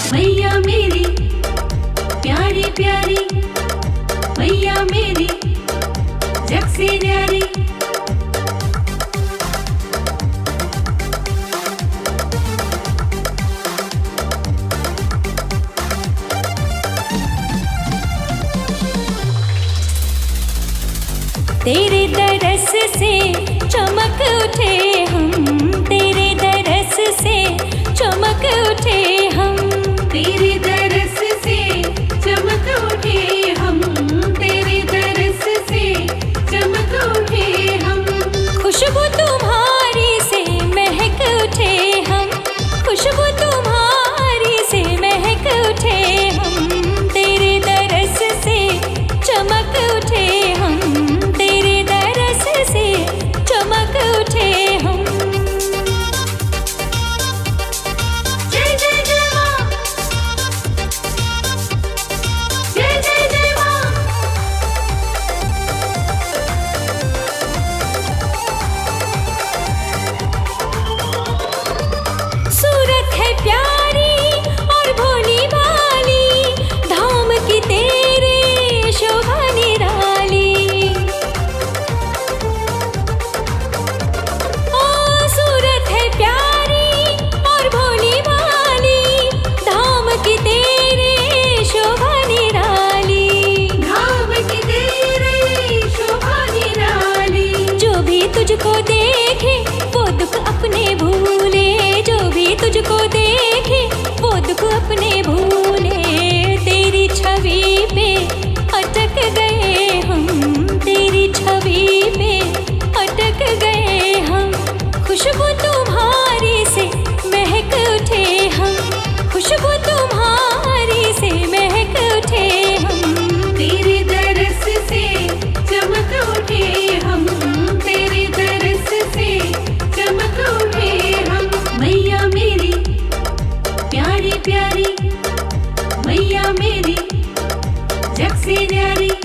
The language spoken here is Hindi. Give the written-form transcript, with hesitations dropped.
मैया मेरी प्यारी प्यारी, मैया मेरी जग से न्यारी। तेरे दरस से चमक उठे हम, तेरे दरस से चमक उठे हम, तेरे दरस से चमक उठे हम, तेरे दरस से चमक उठे हम। खुशबू तुम्हारी से महक उठे हम, खुशबू तुम्हारी से महक उठे हम, तेरे दरस से चमक उठे हम, तेरे दरस से चमक उठे हम। जय जय जय माँ, जय जय जय माँ। सूरत है प्यारी और भोली भाली, धाम की तेरे शोभा निराली। ओ सूरत है प्यारी और भोली भाली, धाम की तेरे शोभा निराली। धाम की तेरे शोभा निराली। जो भी तुझको देखे वो दुख अपने भूले, जो भी तुझको देखे वो दुख अपने भूले। तेरी छवि पे अटक गए हम, तेरी छवि पे अटक गए हम। खुशबू तुम्हारी से महक उठे हम, खुशबू तुम्हारी से महक उठे हम। तेरे दरस से चमक उठे हम, तेरे दरस से चमक उठे हम। मैया मेरी प्यारी प्यारी, मैया मेरी जग से न्यारी।